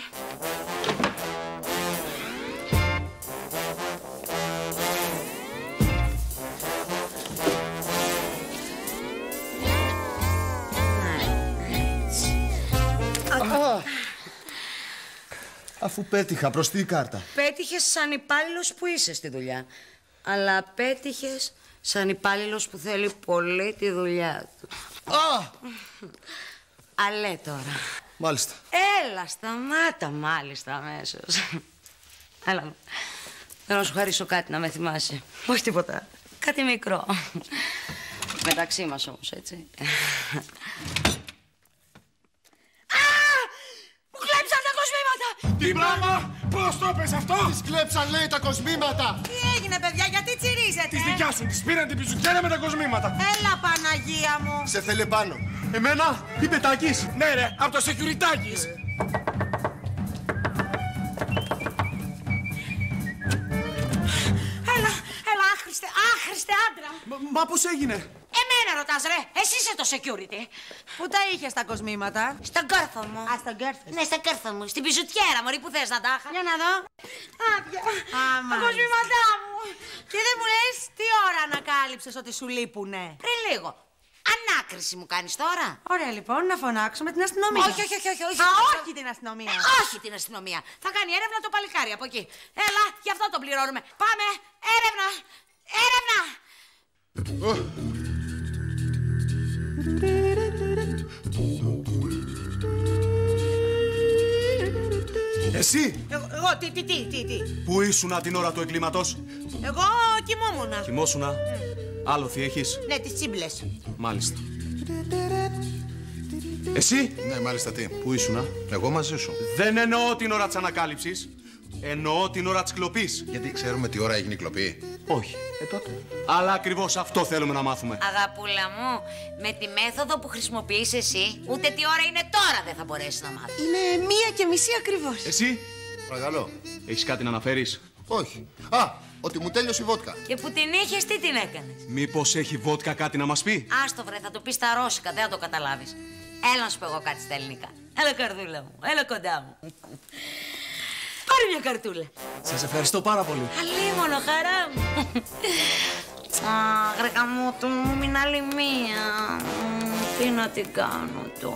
Αφού πέτυχα, προς τι κάρτα? Πέτυχες σαν υπάλληλος που είσαι στη δουλειά. Αλλά πέτυχες σαν υπάλληλος που θέλει πολύ τη δουλειά του. Αλέ τώρα. Μάλιστα. Έλα, σταμάτα μάλιστα αμέσως. Έλα, θέλω να σου χαρίσω κάτι να με θυμάσαι. Όχι τίποτα. Κάτι μικρό. Μεταξύ μας όμως, έτσι. Μου κλέψαν τα κοσμήματα! Τι πράγμα! Πώς το έπες αυτό! Τις κλέψαν, λέει, τα κοσμήματα! Τι έγινε, παιδιά, γιατί τσιρίζετε? Της δικιά σου, της πήραν την πιζουτιέρα με τα κοσμήματα. Έλα, Παναγία μου. Σε θέλει πάνω. Εμένα ή Πετάκης? Ναι ρε, από το Σεκιουριτάκης. Έλα, άχρηστε άντρα. Μα πώς έγινε? Εμένα ρωτάς ρε, εσύ είσαι το security. Πού τα είχες τα κοσμήματα? Στον κόρφο μου. Α, στον κόρφο. Ναι, στον κόρφο μου. Στην πιζουτιέρα, μωρή, που θες να τα είχα. Για να δω. Άδεια. Άμα. Τα κοσμήματά μου. Και δεν μου λες τι ώρα ανακάλυψες ότι σου λείπουνε? Πριν λίγο. Ανάκριση μου κάνεις τώρα. Ωραία, λοιπόν, να φωνάξουμε την αστυνομία. Όχι. Όχι την αστυνομία. Όχι την αστυνομία. Θα κάνει έρευνα το παλικάρι από εκεί. Έλα, γι' αυτό τον πληρώνουμε. Πάμε. Έρευνα. Έρευνα. Εσύ! Εγώ, τι. Πού ήσουνα την ώρα του εγκλήματος? Εγώ κοιμόμουνα. Κοιμόσουνα. Άλοθη έχεις? Ναι, τις τσίμπλες. Μάλιστα. Εσύ! Ναι, μάλιστα τι. Πού ήσουνα? Εγώ μαζί σου. Δεν εννοώ την ώρα της ανακάλυψης. Εννοώ την ώρα της κλοπής. Γιατί ξέρουμε τι ώρα έγινε η κλοπή. Όχι. Τότε. Αλλά ακριβώς αυτό θέλουμε να μάθουμε. Αγαπούλα μου, με τη μέθοδο που χρησιμοποιείς εσύ, ούτε τι ώρα είναι τώρα δεν θα μπορέσεις να μάθεις. Είναι 1:30 ακριβώς. Εσύ! Παρακαλώ. Έχεις κάτι να αναφέρεις? Όχι. Ότι μου τέλειωσε η βότκα. Και που την είχες, τι την έκανες? Μήπως έχει βότκα κάτι να μας πει? Άστο βρε, θα το πεις στα ρώσικα, δεν θα το καταλάβεις. Έλα να σου πω εγώ κάτι στα ελληνικά. Έλα καρδούλα μου, έλα κοντά μου. Πάρε μια καρτούλα. Σας ευχαριστώ πάρα πολύ. Αλίμονο, χαρά μου. Γρεκαμότο μου, μην άλλη μία. Τι να την κάνω τώρα?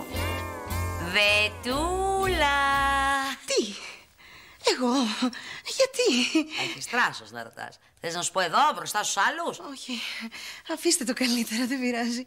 Βετούλα. Τι? Εγώ? Γιατί? Έχεις τράσος να ρωτάς. Θες να σου πω εδώ μπροστά στους άλλους? Όχι. Αφήστε το καλύτερα, δεν πειράζει.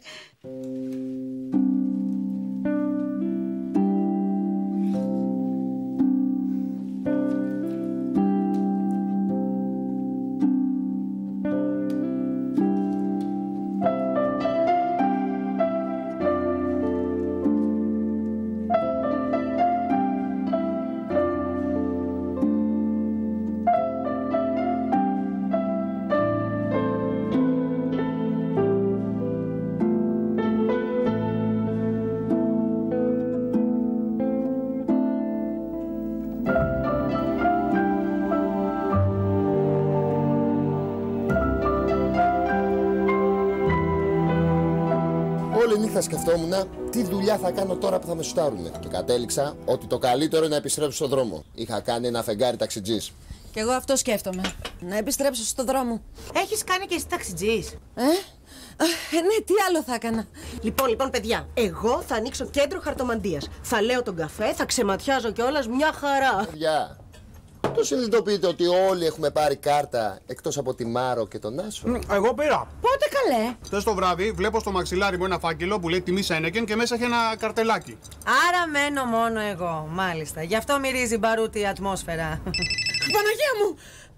Όλη νύχτα σκεφτόμουν τι δουλειά θα κάνω τώρα που θα με σουτάρουνε. Και κατέληξα ότι το καλύτερο είναι να επιστρέψω στον δρόμο. Είχα κάνει ένα φεγγάρι ταξιτζής. Κι εγώ αυτό σκέφτομαι. Να επιστρέψω στο δρόμο. Έχεις κάνει και εσύ ταξιτζής? Ναι, τι άλλο θα έκανα. Λοιπόν, παιδιά, εγώ θα ανοίξω κέντρο χαρτομαντίας. Θα λέω τον καφέ, θα ξεματιάζω κιόλας, μια χαρά. Παιδιά, το συνειδητοποιείτε ότι όλοι έχουμε πάρει κάρτα εκτός από τη Μάρο και τον Άσο? Εγώ πήρα. Πότε καλέ? Χθες το βράδυ βλέπω στο μαξιλάρι μου ένα φάκελο που λέει τιμή Σένεκεν και μέσα έχει ένα καρτελάκι. Άρα μένω μόνο εγώ, μάλιστα. Γι' αυτό μυρίζει μπαρούτι η ατμόσφαιρα. Παναγία μου!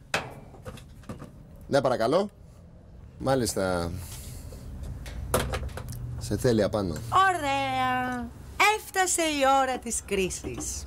Ναι, παρακαλώ. Μάλιστα. Σε θέλει απάνω. Ωραία. Έφτασε η ώρα της κρίσης.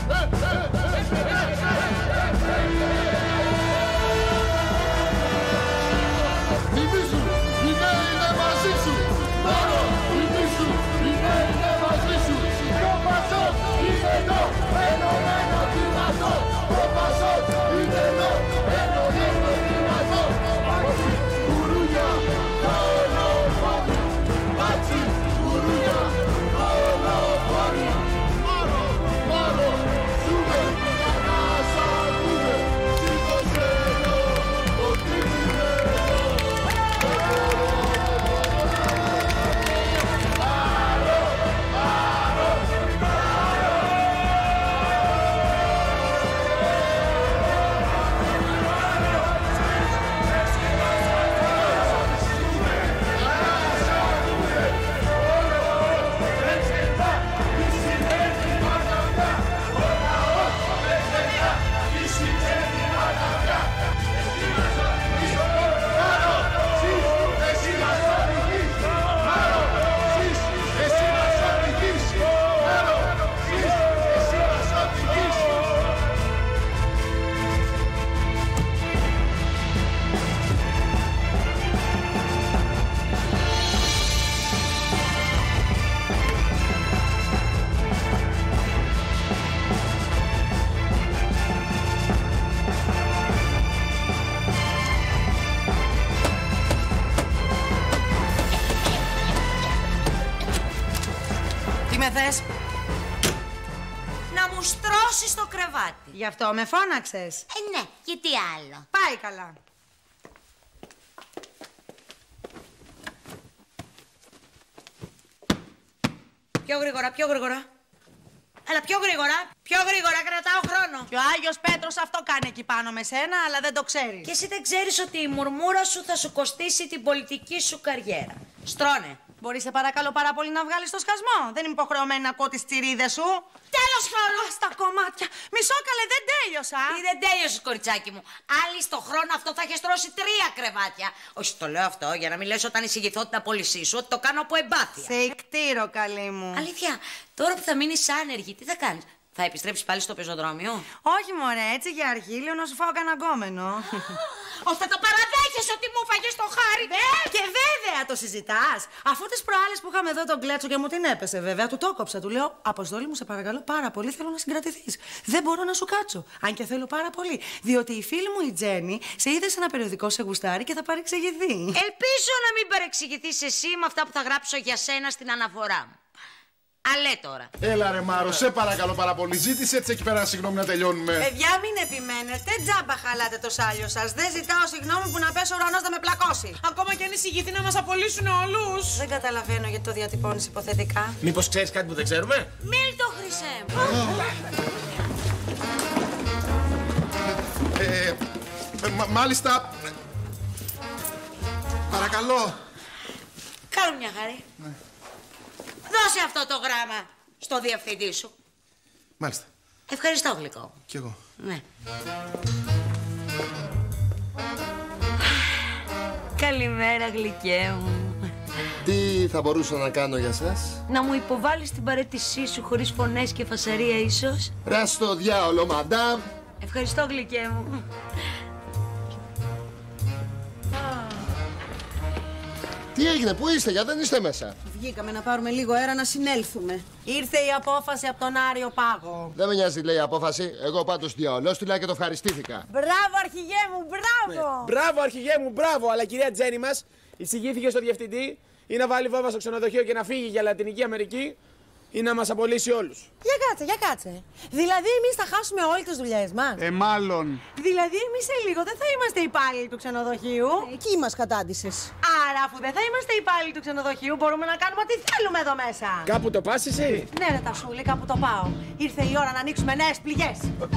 Θες? Να μου στρώσεις το κρεβάτι. Γι' αυτό με φώναξες? Ναι, και τι άλλο. Πάει καλά. Πιο γρήγορα, πιο γρήγορα. Έλα, πιο γρήγορα. Πιο γρήγορα, κρατάω χρόνο. Και ο Άγιος Πέτρος αυτό κάνει εκεί πάνω με σένα, αλλά δεν το ξέρεις. Και εσύ δεν ξέρεις ότι η μουρμούρα σου θα σου κοστίσει την πολιτική σου καριέρα. Στρώνε. Μπορείς σε παρακαλώ πάρα πολύ να βγάλεις το σκασμό? Δεν είμαι υποχρεωμένη να ακούω τις τσιρίδες σου. Τέλος χρόνου. Στα κομμάτια. Μισό καλέ, δεν τέλειωσα. Τι δεν τέλειωσες, κοριτσάκι μου. Άλλη στο χρόνο αυτό θα έχεις τρώσει 3 κρεβάτια. Όχι, το λέω αυτό για να μην λες όταν εισηγηθώ την απόλυσή σου ότι το κάνω από εμπάθεια. Σε εκτήρω, καλή μου. Αλήθεια, τώρα που θα μείνεις άνεργη, τι θα κάνεις? Θα επιστρέψεις πάλι στο πεζοδρόμιο? Όχι, μωρέ, έτσι για αρχήλιο να σου φάω κανένα γκόμενο. Θα το παραδέχεσαι ότι μου φαγες το χάρι? Και βέβαια το συζητάς. Αφού τις προάλλες που είχαμε εδώ τον Κλέτσο και μου την έπεσε, βέβαια, του το κόψα. Του λέω: Αποστόλη μου, σε παρακαλώ πάρα πολύ, θέλω να συγκρατηθείς. Δεν μπορώ να σου κάτσω. Αν και θέλω πάρα πολύ. Διότι η φίλη μου η Τζέννη σε είδε σε ένα περιοδικό, σε γουστάρει και θα παρεξηγηθεί. Ελπίζω να μην παρεξηγηθείς εσύ με αυτά που θα γράψω για σένα στην αναφορά μου. Αλέ τώρα. Έλα ρε Μάρο, σε παρακαλώ πάρα πολύ. Ζήτησε έτσι εκεί πέρα συγγνώμη να τελειώνουμε. Παιδιά, μην επιμένετε. Τζάμπα χαλάτε το σάλιο σας. Δεν ζητάω συγγνώμη που να πέσω ο ουρανός να με πλακώσει. Ακόμα και αν εισηγηθεί να μας απολύσουν όλους. Δεν καταλαβαίνω γιατί το διατυπώνεις υποθετικά. Μήπως ξέρεις κάτι που δεν ξέρουμε? Μίλ το, Χρυσέ μου. Μάλιστα. Παρακαλώ. Κάνε μια χάρη. Ναι. Δώσε αυτό το γράμμα στο διευθυντή σου. Μάλιστα. Ευχαριστώ, γλυκό. Κι εγώ. Ναι. Καλημέρα, γλυκέ μου. Τι θα μπορούσα να κάνω για σας? Να μου υποβάλεις την παραίτησή σου χωρίς φωνές και φασαρία ίσως? Ρας στο διάολο, μαντάμ. Ευχαριστώ, γλυκέ μου. Τι έγινε, πού είστε, γιατί δεν είστε μέσα? Βγήκαμε να πάρουμε λίγο αέρα να συνέλθουμε. Ήρθε η απόφαση από τον Άριο Πάγο. Δεν με νοιάζει, λέει η απόφαση. Εγώ πάντως διαολόστηλα και το ευχαριστήθηκα. Μπράβο, αρχηγέ μου, μπράβο! Μπράβο, αρχηγέ μου, μπράβο! Αλλά η κυρία Τζέννη μας εισηγήθηκε στο διευθυντή ή να βάλει βόμβα στο ξενοδοχείο και να φύγει για Λατινική Αμερική ή να μας απολύσει όλους. Για κάτσε. Δηλαδή, εμείς θα χάσουμε όλες τις δουλειές μας. Μάλλον. Δηλαδή, εμείς σε λίγο δεν θα είμαστε υπάλληλοι του ξενοδοχείου. Εκεί μας κατάντησες. Άρα, αφού δεν θα είμαστε υπάλληλοι του ξενοδοχείου, μπορούμε να κάνουμε ό,τι θέλουμε εδώ μέσα. Κάπου το πας εσύ? Ναι, ρε Τασούλη, κάπου το πάω. Ήρθε η ώρα να ανοίξουμε νέες πληγές.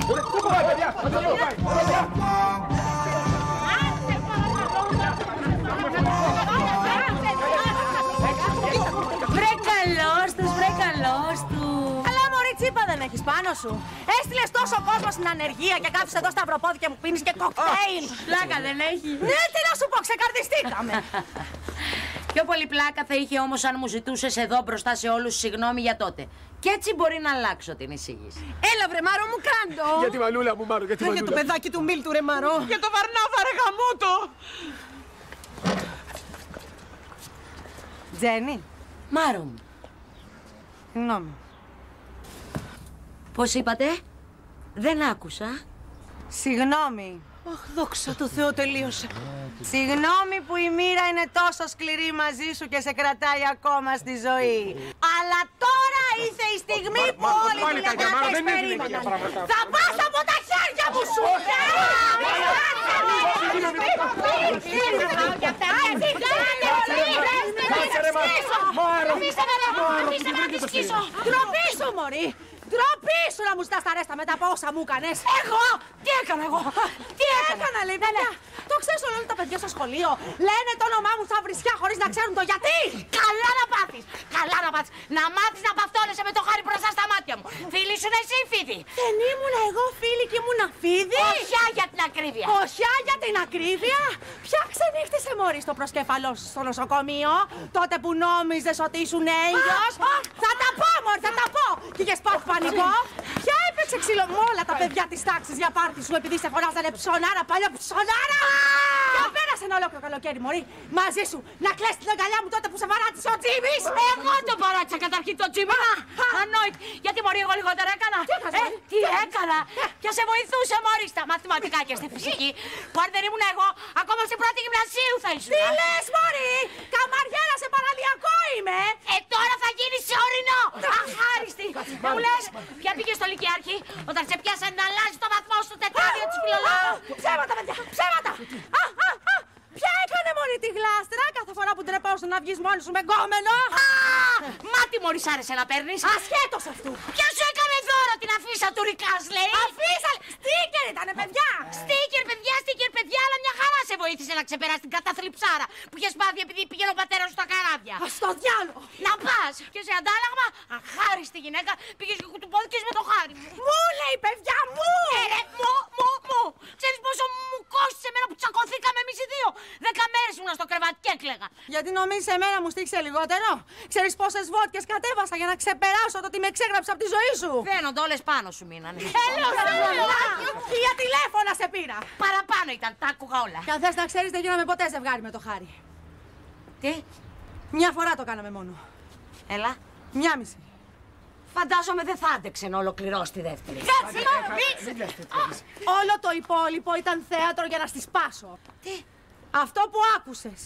Βρε καλός του. Καλά, μωρή τσίπα δεν έχεις πάνω σου. Έστειλες τόσο κόσμο στην ανεργία και κάθεσαι εδώ στα αυροπόδια και μου πίνεις και κοκτέιλ. Πλάκα δεν έχει. Ναι, τι να σου πω, ξεκαρδιστήκαμε. Πιο πολύ πλάκα θα είχε όμως αν μου ζητούσες εδώ μπροστά σε όλους συγγνώμη για τότε. Και έτσι μπορεί να αλλάξω την εισήγηση. Έλα βρε Μάρο μου, κάντο. Για τη Μανούλα μου, Μάρο, για τη Μανούλα. Για το παιδάκι του Μίλτου ρε Μάρο. Για το Βαρνάβα ρε γαμότο. Τζένι. Μάρο μου. Συγγνώμη. Πώς είπατε? Δεν άκουσα. Συγγνώμη. Αχ, δόξα τω Θεώ, τελείωσε. Συγγνώμη που η μοίρα είναι τόσο σκληρή μαζί σου και σε κρατάει ακόμα στη ζωή. Αλλά τώρα ήρθε η στιγμή που όλοι οι τηλεγράφες περίμεναν. Θα πας από τα χέρια μου σου! Ντροπή σου, μωρή! Ντροπή σου να μου στάς τα ρέστα μετά από όσα μου έκανες! Εγώ! Τι έκανα εγώ! Τι έκανα, λέει, παιδιά! Το ξέρεις όλα τα παιδιά στο σχολείο. Λένε το όνομά μου σαν βρισιά χωρίς να ξέρουν το γιατί! Καλά να πάθεις! Καλά να πάθεις! Να μάθεις να παυτώνεσαι με το χάρι μπροστά στα μάτια μου! Φίλη σου είναι εσύ, Φίδη! Δεν ήμουν εγώ φίλη και ήμουν Φίδη! Οχιά για την ακρίβεια! Οχιά για την ακρίβεια! Ποια ξενύχτησε, μωρή, στο προσκεφαλό σου στο νοσοκομείο, τότε που νόμιζες ότι ήσουν έγκυος? Θα τα πω, μωρή, θα τα πω! Και είχες πάθει πανικό? Ποια έπαιξε ξύλο με όλα τα παιδιά της τάξης για πάρτι σου επειδή σε φωνάζανε ψωνάρα, παλιό ψωνάρα! Και πέρασε ένα ολόκληρο καλοκαίρι, μωρή, μαζί σου να κλαις την αγκαλιά μου τότε που σε παράτησε ο Τζίμις! Εγώ το παράτησα καταρχήν το Τζίμι! Ανόητη! Γιατί μωρή εγώ λιγότερα έκανα! Τι έκανα! Ποια σε βοηθούσε, μωρή, στα μαθηματικά και στη φυσική, που αν δεν ήμουν εγώ, ακόμα στην πρώτη γυμνασίου θα ήσουν! Τι λες, μωρή! Καμαριέρα σε παραλιακό είμαι! Τώρα θα γίνεις σε ορεινό! Αχάριστη! Μου λες, ποια πήγε στο λυκειάρχη όταν σε πιάσανε να αλλάζει το βαθμό στο τετράδιο της φιλολόγου! Ψέματα, παιδιά! Ψέματα! Ποια έκανε μωρή τη γλάστρα κάθε φορά που ντρεπόσουν να βγεις μόνη σου με γκόμενο! Μα τι μωρή σ' άρεσε να παίρνεις! Ασχέτως αυτού! Ποιος σου έκανε δώρο την αφίσα του Ρικάς, λέει! Αφίσα! Στίκερ ήτανε, παιδιά! Στίκερ, παιδιά, αλλά μια χαρά σε βοήθησε να ξεπεράσει την καταθλιψάρα που είχες πάθει επειδή πήγαινε ο πατέρας σου στα καράβια! Στο διάλογο! Να πας! Και σε αντάλλαγμα, αχάριστη γυναίκα, πήγες και κουτουπώδηκες με το χάρι μου! Μου λέει, παιδιά, μου! Μου! Ξέρεις πόσο μου κόστησε εμένα που τσακωθήκαμε εμείς οι δύο! 10 μέρες ήμουν στο κρεβάτι και έκλαιγα! Γιατί νομίζεις εμένα μου στήχησε λιγότερο? Ξέρεις πόσες βότκες κατέβασα για να ξεπεράσω το ότι με εξέγραψε από τη ζωή σου? Φαίνονται όλες πάνω σου μείνανε. Και για τηλέφωνα σε πήρα! Παραπάνω ήταν, τα άκουγα όλα. Και αν θες να ξέρεις, δεν γίναμε ποτέ ζευγάρι με το χάρι. Τι? Μια φορά το κάναμε μόνο. Έλα. Μια μισή. Φαντάζομαι δεν θα άντεξε να ολοκληρώσει τη δεύτερη. Όλο το υπόλοιπο ήταν θέατρο για να στη σπάσω. Τι? Αυτό που άκουσες.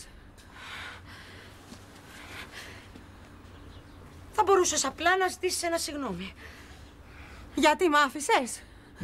Θα μπορούσες απλά να ζητήσεις ένα συγγνώμη. Γιατί μ' άφησες?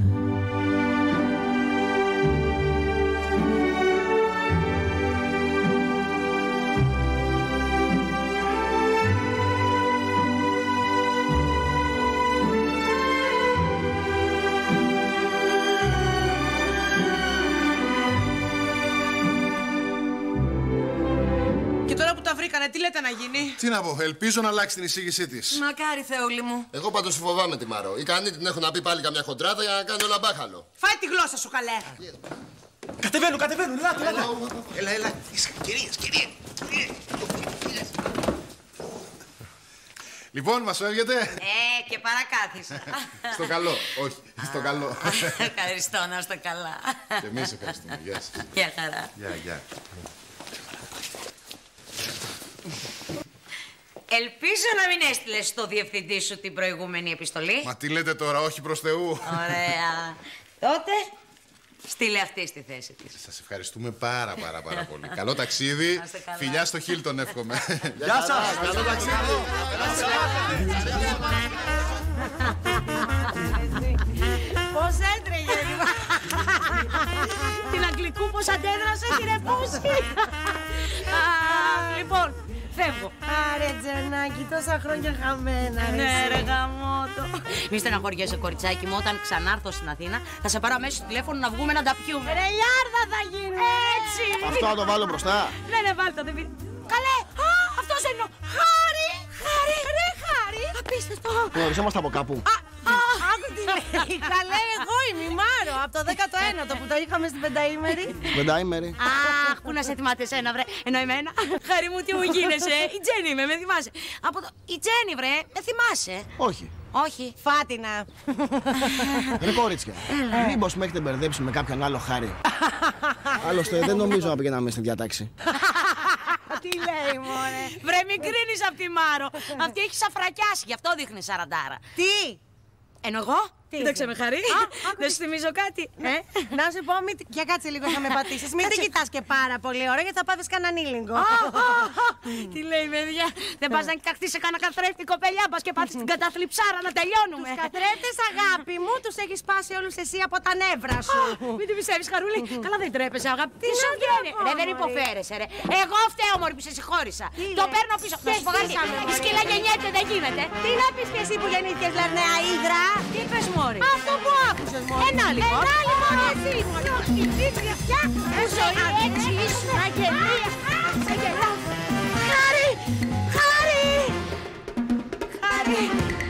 Τι λέτε να γίνει? Τι να πω, ελπίζω να αλλάξει την εισήγησή της. Μακάρι, Θεούλη μου. Εγώ πάντως φοβάμαι τη Μάρο. Ικανή την έχω να πει πάλι καμιά χοντράδα για να κάνει όλα μπάχαλο. Φάει τη γλώσσα σου, καλέ. Κατεβαίνουν, Έλα. Κυρίες. Λοιπόν, μας φεύγετε? Και παρακάθισα. Στο καλό, όχι, στο καλό. Ευχαριστώ, να είστε καλά. Και εμείς ευχαριστούμε, γεια σας. Γεια χαρά. Γεια. Ελπίζω να μην έστειλες στο διευθυντή σου την προηγούμενη επιστολή. Μα τι λέτε τώρα, όχι προς Θεού. Ωραία. Τότε στείλε αυτή στη θέση της. Σας ευχαριστούμε πάρα πολύ. Καλό ταξίδι. Φιλιά στο Χίλτον εύχομαι. Γεια σας. Καλό ταξίδι. πώς αντέδρασε, την επούση. Λοιπόν, φεύγω. Άρε Τζενάκη, τόσα χρόνια χαμένα. Ναι, ρε γαμώτο. Μη στεναχωριέσαι, κοριτσάκι μου, όταν ξανάρθω στην Αθήνα θα σε πάρω αμέσως στο τηλέφωνο να βγούμε να τα πιούμε. Ρε Λιάρδα θα γίνουμε. Έτσι. Αυτό να το βάλω μπροστά. Ναι, βάλτε το. Καλέ, αυτός εννοώ. Χάρη, ρε Χάρη. Απίστευτο. Γνωριζόμαστε από κάπου. Άκου τι λέει. Καλέ, εγώ είμαι η Μάρο. Από το 19ο που το είχαμε στην πενταήμερη. Πενταήμερη. Αχ, πού να σε θυμάται εσένα, βρε. Ενώ εμένα. Χάρη μου, τι μου γίνεσαι. Η Τζέννη είμαι, με θυμάσαι. Από το. Η Τζέννη, βρε, με θυμάσαι. Όχι. Όχι. Φάτινα. Ρε κορίτσια, μήπως με έχετε μπερδέψει με κάποιον άλλο Χάρη? Άλλωστε δεν νομίζω να πηγαίναμε στη διατάξη. Τι λέει, μωρέ. Βρε, μην κρίνεις απ' τη Μάρο. Αυτή έχει σαφρακιάσει, γι' αυτό δείχνει σαραντάρα. Τι? Ενώ εγώ. Κοίταξε με Χαρή. Δεν σου θυμίζω κάτι. Να σου πω, για κάτσε λίγο να με πατήσεις. Μην την κοιτάς και πάρα πολύ ώρα γιατί θα πάθεις κανέναν ήλιγκο. Τι λέει, παιδιά. Δεν πας να κοιταχτείς σε κανένα καθρέφτη κοπελιά, πας και πάθεις την καταθλιψάρα να τελειώνουμε. Τους καθρέφτες, αγάπη μου, τους έχεις σπάσει όλους εσύ από τα νεύρα σου. Μην την πιστεύεις, Χαρούλη. Καλά δεν τρέπεσαι, αγάπη. Τι σου βγαίνει. Ρε, δεν υποφέρεσαι, ρε. Εγώ φταίω, μωρή, που σε συγχώρησα. Το παίρνω πίσω. Να σου πω κάτι. Η σκύλα γεννιέται, δεν γίνεται. Τι να πεις και εσύ που γεννήθηκες, Λαρνέα Ύδρα. Τι πες, μωρή. Αυτό που άκουσες, μωρή. Ένα λοιπόν. Εσύ, μωρή. Η δίκτυα πια. Ζωή έτσι ήσουν αγελία. Χάρη! Χάρη! Χάρη!